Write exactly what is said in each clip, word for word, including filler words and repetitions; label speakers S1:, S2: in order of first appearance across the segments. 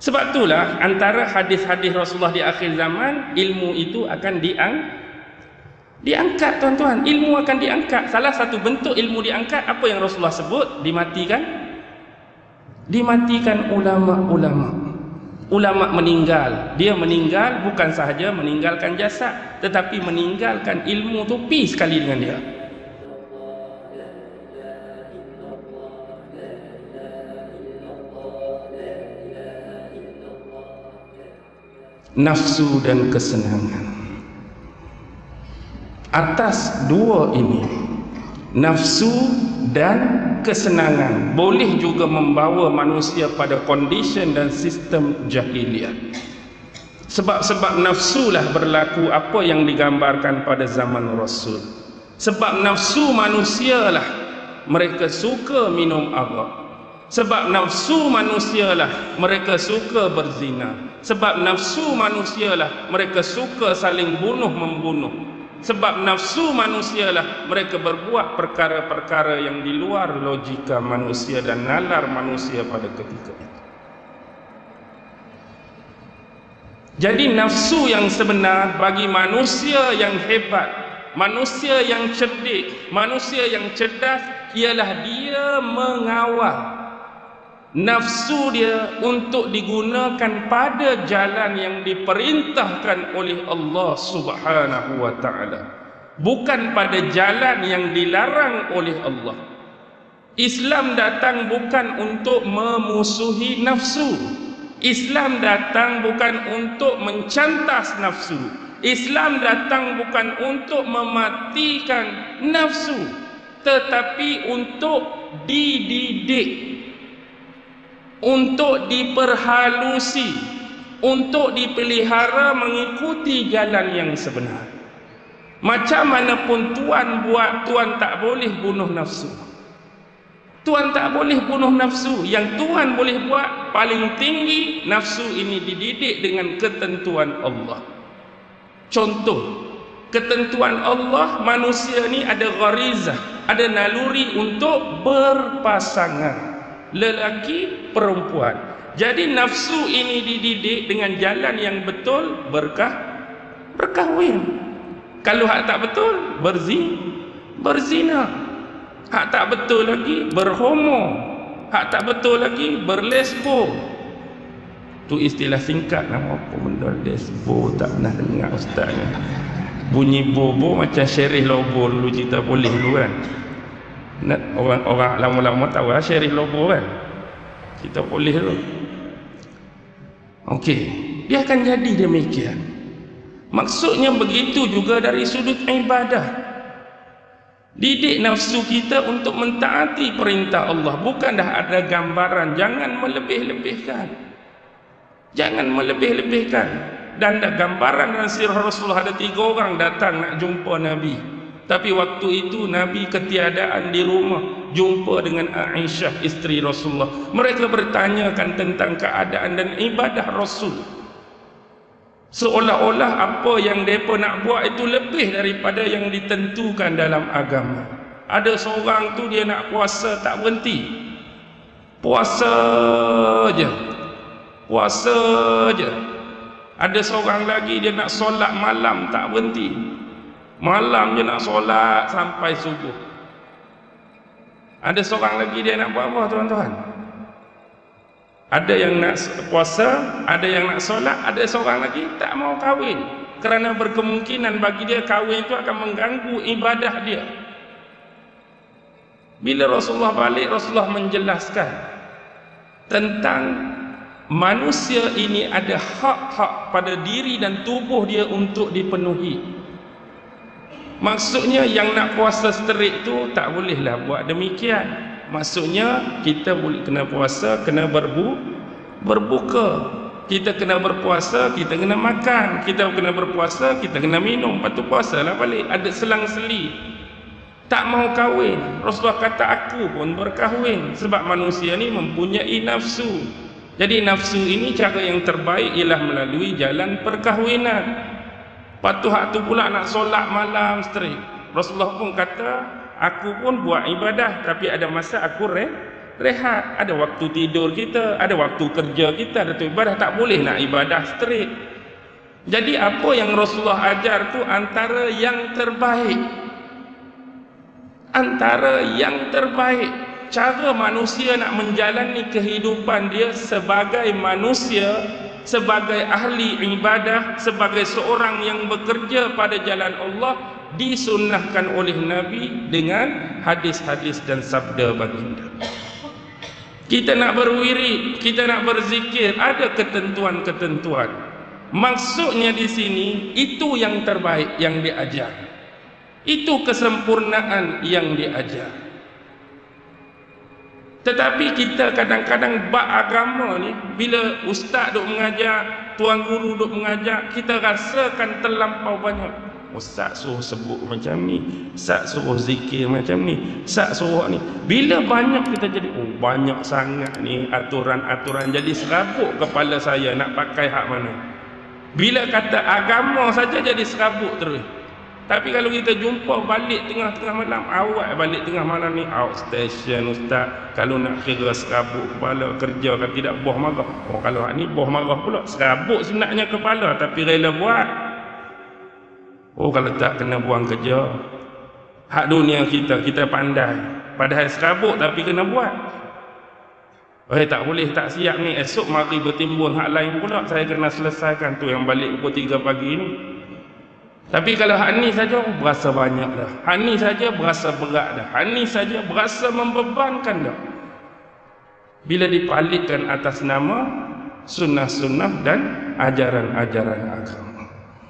S1: Sebab itulah antara hadis-hadis Rasulullah di akhir zaman, ilmu itu akan diang diangkat tuan-tuan. Ilmu akan diangkat. Salah satu bentuk ilmu diangkat, apa yang Rasulullah sebut? Dimatikan. Dimatikan ulama-ulama. Ulama meninggal. Dia meninggal bukan sahaja meninggalkan jasad, tetapi meninggalkan ilmu tu pi sekali dengan dia. Nafsu dan kesenangan. Atas dua ini, nafsu dan kesenangan, boleh juga membawa manusia pada condition dan sistem jahiliah. Sebab-sebab nafsulah berlaku apa yang digambarkan pada zaman Rasul. Sebab nafsu manusialah mereka suka minum arak. Sebab nafsu manusialah mereka suka berzina. Sebab nafsu manusialah mereka suka saling bunuh-membunuh. Sebab nafsu manusialah mereka berbuat perkara-perkara yang di luar logika manusia dan nalar manusia pada ketika itu. Jadi nafsu yang sebenar bagi manusia yang hebat, manusia yang cerdik, manusia yang cerdas, ialah dia mengawal nafsu dia untuk digunakan pada jalan yang diperintahkan oleh Allah Subhanahu wa taala, bukan pada jalan yang dilarang oleh Allah. Islam datang bukan untuk memusuhi nafsu. Islam datang bukan untuk mencantas nafsu. Islam datang bukan untuk mematikan nafsu, tetapi untuk dididik, untuk diperhalusi, untuk dipelihara mengikuti jalan yang sebenar. Macam mana pun Tuan buat, Tuan tak boleh bunuh nafsu. Tuan tak boleh bunuh nafsu. Yang Tuan boleh buat paling tinggi, nafsu ini dididik dengan ketentuan Allah. Contoh, ketentuan Allah, manusia ni ada gharizah, ada naluri untuk berpasangan, lelaki perempuan. Jadi nafsu ini dididik dengan jalan yang betul, berkah berkahwin. Kalau hak tak betul, berzi berzina. Hak tak betul lagi, berhomo. Hak tak betul lagi, berlesbo. Tu istilah singkat, nama apa benda lesbo, tak pernah dengar ustaz ni. Bunyi bobo macam Syarif Lobo dulu cerita polis dulu kan. Orang-orang lama-lama tahu lah Syarif Lobo kan, kita boleh tu. Okey, dia akan jadi demikian. Maksudnya begitu juga dari sudut ibadah. Didik nafsu kita untuk mentaati perintah Allah, bukan dah ada gambaran. Jangan melebih-lebihkan, jangan melebih-lebihkan. Dan ada gambaran dalam sirah Rasulullah, ada tiga orang datang nak jumpa Nabi, tapi waktu itu Nabi ketiadaan di rumah, jumpa dengan Aisyah isteri Rasulullah. Mereka bertanyakan tentang keadaan dan ibadah Rasul, seolah-olah apa yang mereka nak buat itu lebih daripada yang ditentukan dalam agama. Ada seorang tu dia nak puasa tak berhenti, puasa je, puasa je. Ada seorang lagi dia nak solat malam tak berhenti, malam je nak solat sampai subuh. Ada seorang lagi dia nak buat apa tuan-tuan? Ada yang nak puasa, ada yang nak solat, ada seorang lagi tak mau kahwin, kerana berkemungkinan bagi dia kahwin itu akan mengganggu ibadah dia. Bila Rasulullah balik, Rasulullah menjelaskan tentang manusia ini ada hak-hak pada diri dan tubuh dia untuk dipenuhi. Maksudnya yang nak puasa straight tu tak bolehlah buat demikian. Maksudnya kita boleh kena puasa, kena berbu, berbuka. Kita kena berpuasa, kita kena makan. Kita kena berpuasa, kita kena minum. Lepas tu puasalah balik. Ada selang-seli. Tak mau kahwin, Rasulullah kata aku pun berkahwin. Sebab manusia ni mempunyai nafsu. Jadi nafsu ini cara yang terbaik ialah melalui jalan perkahwinan. Lepas tu hak tu pula nak solat malam straight. Rasulullah pun kata, aku pun buat ibadah, tapi ada masa aku re rehat. Ada waktu tidur kita, ada waktu kerja kita, ada waktu ibadah. Tak boleh nak ibadah straight. Jadi apa yang Rasulullah ajar tu antara yang terbaik. Antara yang terbaik. Cara manusia nak menjalani kehidupan dia sebagai manusia, sebagai ahli ibadah, sebagai seorang yang bekerja pada jalan Allah, disunnahkan oleh Nabi dengan hadis-hadis dan sabda baginda. Kita nak berwirid, kita nak berzikir, ada ketentuan-ketentuan. Maksudnya di sini itu yang terbaik yang diajar. Itu kesempurnaan yang diajar. Tetapi kita kadang-kadang bab agama ni, bila ustaz duk mengajar, tuan guru duk mengajar, kita rasakan terlampau banyak. Ustaz suruh sebut macam ni, ustaz suruh zikir macam ni, ustaz suruh ni. Bila banyak kita jadi, oh banyak sangat ni aturan-aturan, jadi serabut kepala saya nak pakai hak mana. Bila kata agama saja jadi serabut terus. Tapi kalau kita jumpa balik tengah-tengah malam, awak balik tengah malam ni, outstation ustaz, kalau nak kira serabut kepala, kerja kan tidak boh marah. Oh kalau hak ni boh marah pula, serabut sebenarnya kepala tapi rela buat. Oh kalau tak kena buang kerja. Hak dunia kita, kita pandai, padahal serabut tapi kena buat. Eh tak boleh, tak siap ni, esok mari bertimbun hak lain pula, saya kena selesaikan tu yang balik pukul tiga pagi ni. Tapi kalau hak ni saja berasa banyak dah, hak ni saja berasa berat dah, hak ni saja berasa membebankan dah. Bila dipalitkan atas nama sunnah-sunnah dan ajaran-ajaran agama.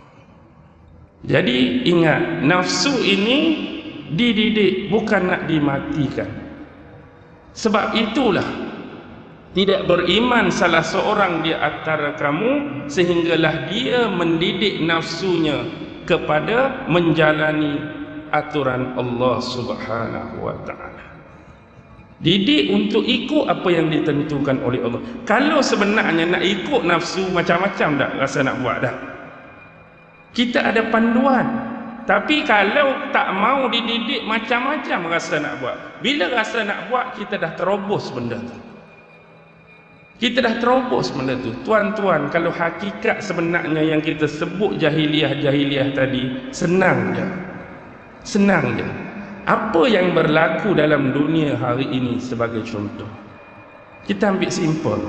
S1: Jadi ingat, nafsu ini dididik, bukan nak dimatikan. Sebab itulah tidak beriman salah seorang di antara kamu sehinggalah dia mendidik nafsunya kepada menjalani aturan Allah Subhanahu wa taala. Didik untuk ikut apa yang ditentukan oleh Allah. Kalau sebenarnya nak ikut nafsu, macam-macam dah rasa nak buat dah. Kita ada panduan. Tapi kalau tak mau dididik, macam-macam rasa nak buat. Bila rasa nak buat, kita dah terobos benda tu. Kita dah terobos benda tu. Tuan-tuan, kalau hakikat sebenarnya yang kita sebut jahiliah-jahiliah tadi, senang je. Senang je. Apa yang berlaku dalam dunia hari ini sebagai contoh. Kita ambil simple.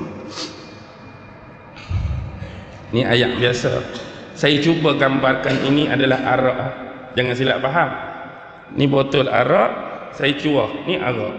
S1: Ni ayat biasa. Saya cuba gambarkan ini adalah arak. Jangan silap faham. Ni botol arak, saya cuah. Ni arak.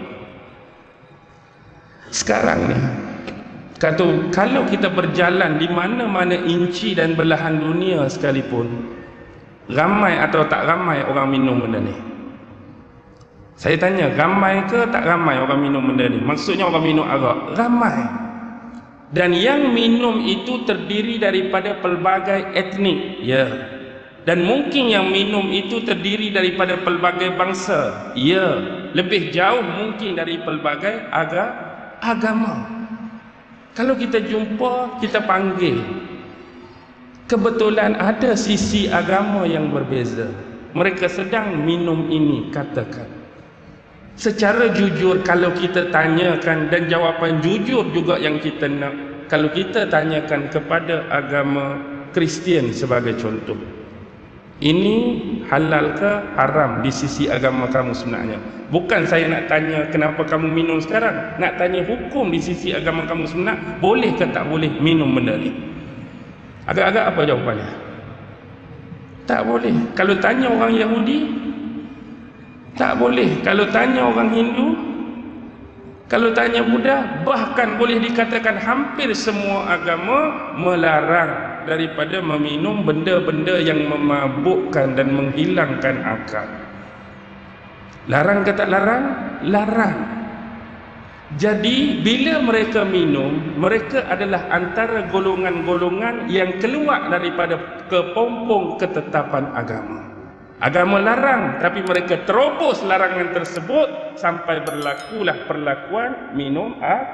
S1: Sekarang ni, kata, kalau kita berjalan di mana-mana inci dan belahan dunia sekalipun, ramai atau tak ramai orang minum benda ni? Saya tanya, ramai ke tak ramai orang minum benda ni? Maksudnya orang minum arak? Ramai. Dan yang minum itu terdiri daripada pelbagai etnik. Ya. Dan mungkin yang minum itu terdiri daripada pelbagai bangsa. Ya. Lebih jauh mungkin dari pelbagai aga, agama. Kalau kita jumpa, kita panggil. Kebetulan ada sisi agama yang berbeza. Mereka sedang minum ini, katakan. Secara jujur, kalau kita tanyakan, dan jawapan jujur juga yang kita nak, kalau kita tanyakan kepada agama Kristian sebagai contoh, ini halal ke haram di sisi agama kamu sebenarnya? Bukan saya nak tanya kenapa kamu minum sekarang, nak tanya hukum di sisi agama kamu sebenarnya, boleh ke tak boleh minum benda ni? Agak-agak apa jawapannya? Tak boleh. Kalau tanya orang Yahudi, tak boleh. Kalau tanya orang Hindu, kalau tanya Buddha, bahkan boleh dikatakan hampir semua agama melarang daripada meminum benda-benda yang memabukkan dan menghilangkan akal. Larang ke tak larang? Larang. Jadi bila mereka minum, mereka adalah antara golongan-golongan yang keluar daripada kepompong ketetapan agama. Agama larang, tapi mereka terobos larangan tersebut sampai berlakulah perlakuan minum air.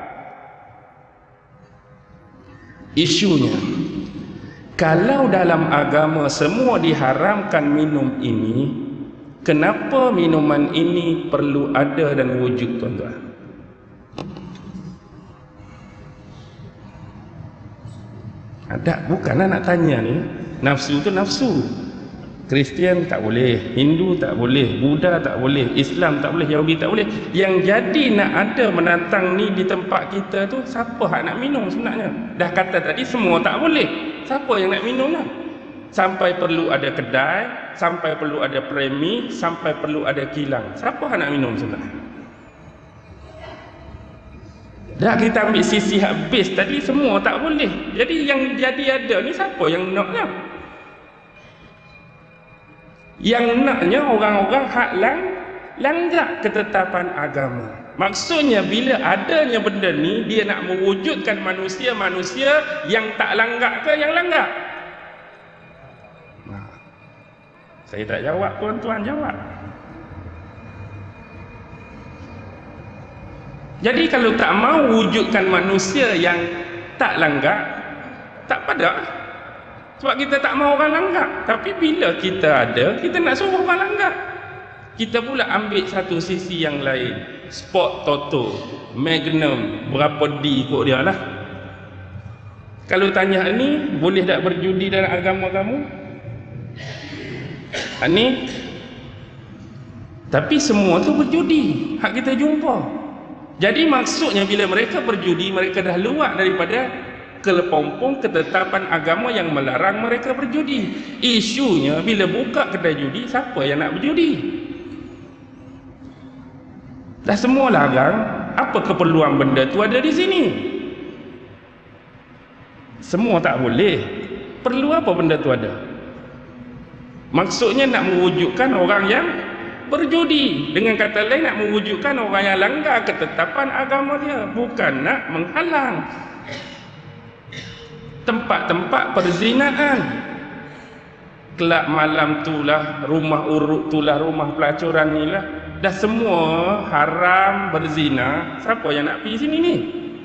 S1: Isunya, kalau dalam agama semua diharamkan minum ini, kenapa minuman ini perlu ada dan wujud, tuan-tuan? Ada, bukanlah nak tanya ni. Nafsu tu nafsu. Kristian tak boleh, Hindu tak boleh, Buddha tak boleh, Islam tak boleh, Yahudi tak boleh. Yang jadi nak ada menantang ni di tempat kita tu, siapa hak nak minum sebenarnya? Dah kata tadi semua tak boleh. Siapa yang nak minum lah? Sampai perlu ada kedai, sampai perlu ada premi, sampai perlu ada kilang. Siapa hak nak minum sebenarnya? Dah kita ambil sisi habis tadi, semua tak boleh. Jadi yang jadi ada ni siapa yang naknya? Yang naknya orang-orang hak lang, langgar ketetapan agama. Maksudnya bila adanya benda ni, dia nak mewujudkan manusia-manusia yang tak langgar ke yang langgar? Nah, saya tak jawab pun tuan jawab. Jadi kalau tak mau wujudkan manusia yang tak langgar, tak pada. Sebab kita tak mahu orang langgar. Tapi bila kita ada, kita nak suruh orang langgar. Kita pula ambil satu sisi yang lain. Sport Toto, Magnum, berapa D ikut dia lah. Kalau tanya ni, boleh tak berjudi dalam agama kamu? Ni. Tapi semua tu berjudi. Hak kita jumpa. Jadi maksudnya bila mereka berjudi, mereka dah luar daripada kelepompong ketetapan agama yang melarang mereka berjudi. Isunya bila buka kedai judi, siapa yang nak berjudi? Dah semua larang, apa keperluan benda tu ada di sini? Semua tak boleh. Perlu apa benda tu ada? Maksudnya nak mewujudkan orang yang berjudi. Dengan kata lain, nak mewujudkan orang yang langgar ketetapan agama dia, bukan nak menghalang tempat-tempat perzinaan. Kelab malam tu lah, rumah urut tu lah, rumah pelacuran ni lah, dah semua haram berzina. Siapa yang nak pergi sini ni?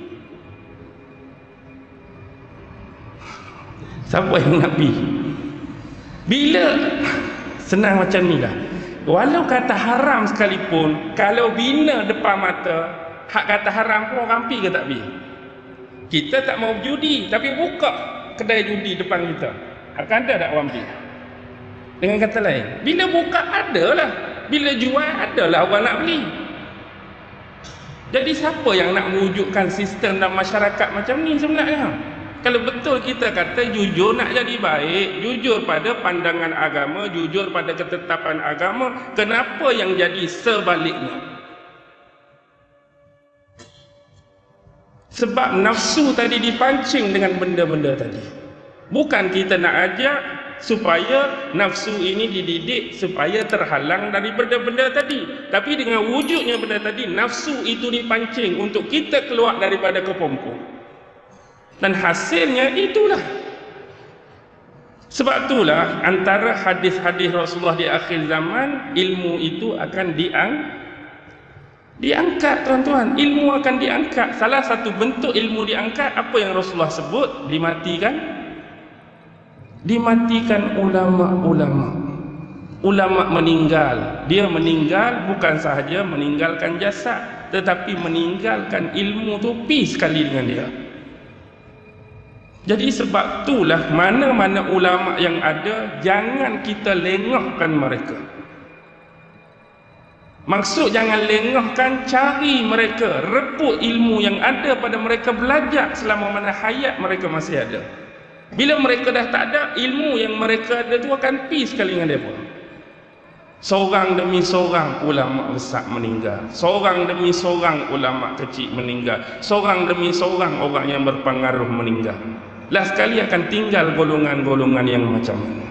S1: Siapa yang nak pergi? Bila senang macam ni lah. Walau kata haram sekalipun, kalau bina depan mata, hak kata haram pun orang pergi ke tak pergi? Kita tak mau judi, tapi buka kedai judi depan kita, akan ada tak orang pergi? Dengan kata lain, bila buka adalah, bila jual adalah orang nak beli. Jadi siapa yang nak mewujudkan sistem dan masyarakat macam ni sebenarnya? Kalau betul kita kata jujur nak jadi baik, jujur pada pandangan agama, jujur pada ketetapan agama, kenapa yang jadi sebaliknya? Sebab nafsu tadi dipancing dengan benda-benda tadi. Bukan kita nak ajak supaya nafsu ini dididik supaya terhalang dari benda-benda tadi. Tapi dengan wujudnya benda tadi, nafsu itu dipancing untuk kita keluar daripada kepompong. Dan hasilnya itulah. Sebab itulah antara hadis-hadis Rasulullah di akhir zaman, ilmu itu akan diang diangkat tuan-tuan. Ilmu akan diangkat. Salah satu bentuk ilmu diangkat, apa yang Rasulullah sebut? Dimatikan. Dimatikan ulama-ulama. Ulama meninggal. Dia meninggal bukan sahaja meninggalkan jasad, tetapi meninggalkan ilmu tu pi sekali dengan dia. Jadi sebab itulah mana-mana ulama yang ada, jangan kita lengahkan mereka. Maksud jangan lengahkan, cari mereka, rebut ilmu yang ada pada mereka, belajar selama mana hayat mereka masih ada. Bila mereka dah tak ada, ilmu yang mereka ada tu akan pi sekali dengan mereka. Seorang demi seorang ulama besar meninggal, seorang demi seorang ulama kecil meninggal, seorang demi seorang orang yang berpengaruh meninggal. Last sekali akan tinggal golongan-golongan yang macam mana.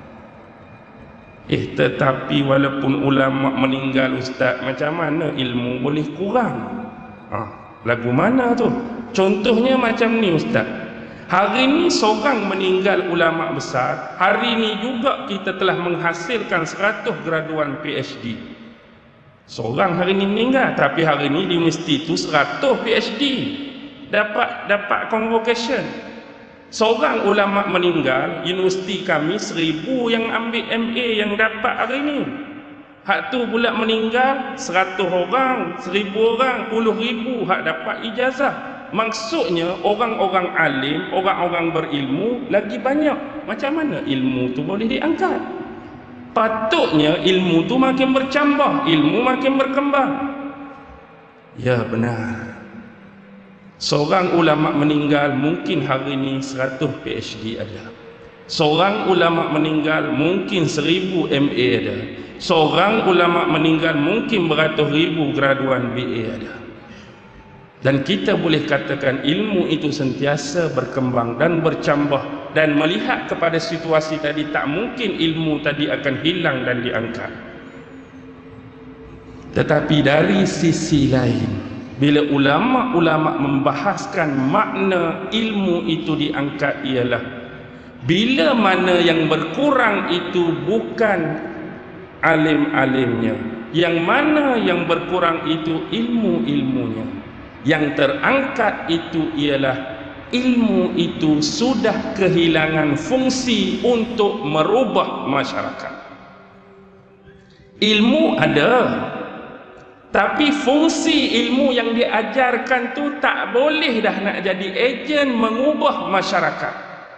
S1: Eh tetapi walaupun ulama meninggal ustaz, macam mana ilmu boleh kurang? Ha, lagu mana tu? Contohnya macam ni ustaz. Hari ni seorang meninggal ulama besar, hari ni juga kita telah menghasilkan seratus graduan P H D. Seorang hari ni meninggal, tapi hari ni di universiti tu seratus P H D dapat dapat convocation. Seorang ulama meninggal, universiti kami seribu yang ambil M A yang dapat hari ni. Hak tu pula meninggal seratus orang, seribu orang, puluh ribu hak dapat ijazah. Maksudnya orang-orang alim, orang-orang berilmu lagi banyak. Macam mana ilmu tu boleh diangkat? Patutnya ilmu tu makin bercambah, ilmu makin berkembang. Ya benar. Seorang ulama meninggal mungkin hari ini seratus P H D ada. Seorang ulama meninggal mungkin seribu M A ada. Seorang ulama meninggal mungkin beratus ribu graduan B A ada. Dan kita boleh katakan ilmu itu sentiasa berkembang dan bercambah, dan melihat kepada situasi tadi tak mungkin ilmu tadi akan hilang dan diangkat. Tetapi dari sisi lain, bila ulama-ulama membahaskan makna ilmu itu diangkat ialah bila mana yang berkurang itu bukan alim-alimnya, yang mana yang berkurang itu ilmu-ilmunya. Yang terangkat itu ialah ilmu itu sudah kehilangan fungsi untuk merubah masyarakat. Ilmu ada, tapi fungsi ilmu yang diajarkan tu tak boleh dah nak jadi ejen mengubah masyarakat.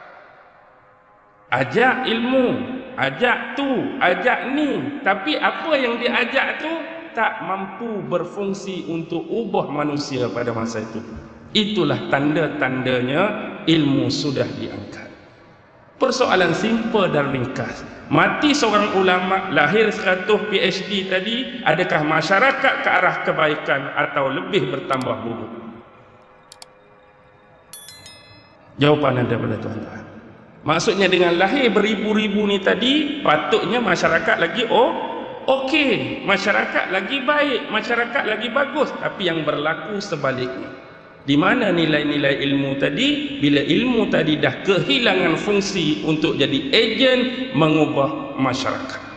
S1: Ajak ilmu, ajak tu, ajak ni, tapi apa yang diajak tu tak mampu berfungsi untuk ubah manusia pada masa itu. Itulah tanda-tandanya ilmu sudah diangkat. Persoalan simple dan ringkas. Mati seorang ulama, lahir seratus P H D tadi, adakah masyarakat ke arah kebaikan atau lebih bertambah buruk? Jawapan anda pada tuan-tuan. Maksudnya dengan lahir beribu-ribu ni tadi, patutnya masyarakat lagi oh okey, masyarakat lagi baik, masyarakat lagi bagus. Tapi yang berlaku sebaliknya. Di mana nilai-nilai ilmu tadi? Bila ilmu tadi dah kehilangan fungsi untuk jadi ejen mengubah masyarakat.